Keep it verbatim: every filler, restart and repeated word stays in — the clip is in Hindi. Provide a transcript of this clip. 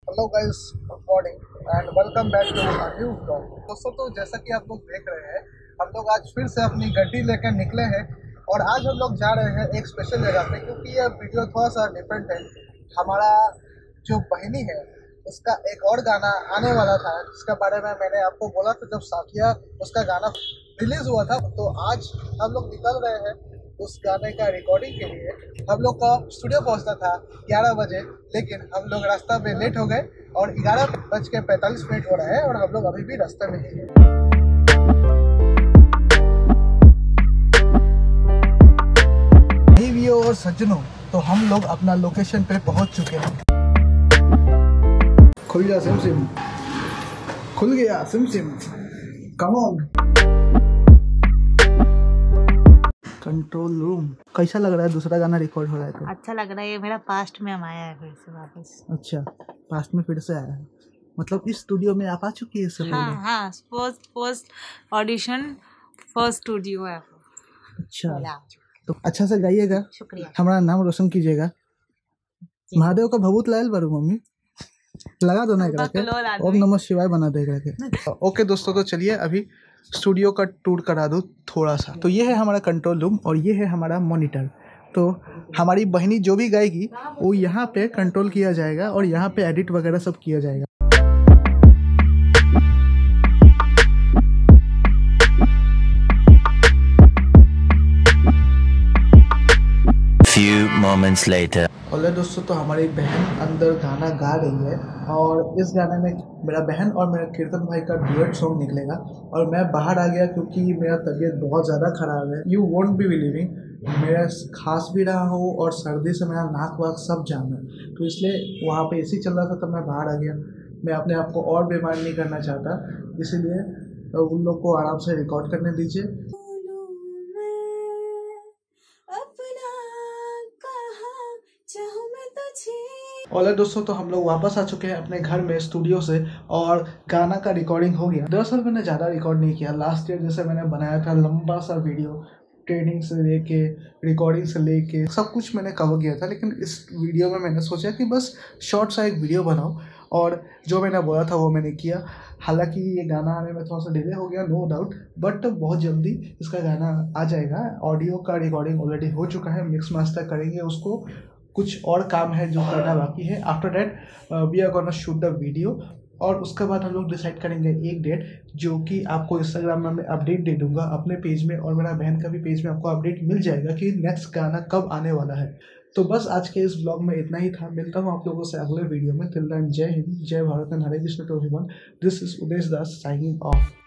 Hello guys, good morning and welcome back to a new vlog. दोस्तों, तो जैसा कि आप लोग देख रहे हैं, हम लोग आज फिर से अपनी गड्डी लेकर निकले हैं और आज हम लोग जा रहे हैं एक स्पेशल जगह पे, क्योंकि यह वीडियो थोड़ा सा डिफरेंट है। हमारा जो बहिनी है उसका एक और गाना आने वाला था, जिसके बारे में मैंने आपको बोला था जब साथिया उसका गाना रिलीज हुआ था। तो आज हम लोग निकल रहे हैं उस गाने का रिकॉर्डिंग के लिए। हम लोग का स्टूडियो पहुंचना था ग्यारह बजे, लेकिन हम लोग रास्ता में लेट हो गए और ग्यारह बज के पैंतालीस मिनट हो रहे हैं और हम लोग अभी भी रास्ते में ही हैं। भाइयों और सज्जनों, तो हम लोग अपना लोकेशन पे पहुंच चुके हैं। खुल गया सिम सिम, खुल गया सिम सिम, कम ऑन। Control room. कैसा लग रहा है? दूसरा गाना रिकॉर्ड हो रहा है तो अच्छा लग रहा है। ये मेरा पास्ट में हम आया है फिर से वापस। अच्छा, पास्ट में फिर से आया है, मतलब इस स्टूडियो में आप आ चुकी है? सब हाँ हाँ, first first audition first studio है। अच्छा, तो अच्छा से गाइएगा, शुक्रिया। हमारा नाम रोशन कीजिएगा। महादेव का भभूत लायल बारू मम्मी लगा दो ना एकरा के, ओम नमः शिवाय बना दे एकरा के। ओके दोस्तों, तो चलिए अभी स्टूडियो का टूर करा दूँ थोड़ा सा। तो ये है हमारा कंट्रोल रूम और ये है हमारा मॉनिटर। तो हमारी बहनी जो भी गाएगी वो यहाँ पे कंट्रोल किया जाएगा और यहाँ पे एडिट वगैरह सब किया जाएगा। Few moments later. और दोस्तों, तो हमारी बहन अंदर गाना गा रही है और इस गाने में मेरा बहन और मेरा कीर्तन भाई का डुएट सॉन्ग निकलेगा और मैं बाहर आ गया क्योंकि मेरा तबीयत बहुत ज़्यादा ख़राब है। यू वोंट बी बिलीविंग, मेरा खांस भी रहा हो और सर्दी से मेरा नाक वाक सब जाम है, तो इसलिए वहाँ पे एसी चल रहा था तब मैं बाहर आ गया। मैं अपने आप को और बीमार नहीं करना चाहता, इसीलिए उन लोग को आराम से रिकॉर्ड करने दीजिए। और दोस्तों, तो हम लोग वापस आ चुके हैं अपने घर में स्टूडियो से और गाना का रिकॉर्डिंग हो गया। दरअसल मैंने ज़्यादा रिकॉर्ड नहीं किया। लास्ट ईयर जैसे मैंने बनाया था लंबा सा वीडियो, ट्रेनिंग से लेके रिकॉर्डिंग से लेके सब कुछ मैंने कवर किया था, लेकिन इस वीडियो में मैंने सोचा कि बस शॉर्ट सा एक वीडियो बनाओ और जो मैंने बोला था वो मैंने किया। हालांकि ये गाना आने में थोड़ा सा डिले हो गया, नो डाउट, बट बहुत जल्दी इसका गाना आ जाएगा। ऑडियो का रिकॉर्डिंग ऑलरेडी हो चुका है, मिक्स मास्टर करेंगे उसको, कुछ और काम है जो करना बाकी है। After that we are gonna shoot the video और उसके बाद हम लोग डिसाइड करेंगे एक डेट, जो कि आपको इंस्टाग्राम में मैं अपडेट दे दूंगा अपने पेज में और मेरा बहन का भी पेज में आपको अपडेट मिल जाएगा कि नेक्स्ट गाना कब आने वाला है। तो बस आज के इस ब्लॉग में इतना ही था। मिलता हूँ आप लोगों से अगले वीडियो में। टिल देन, जय हिंद, जय भारत एंड हरे Krishna to everyone. This is Udesh Das signing of.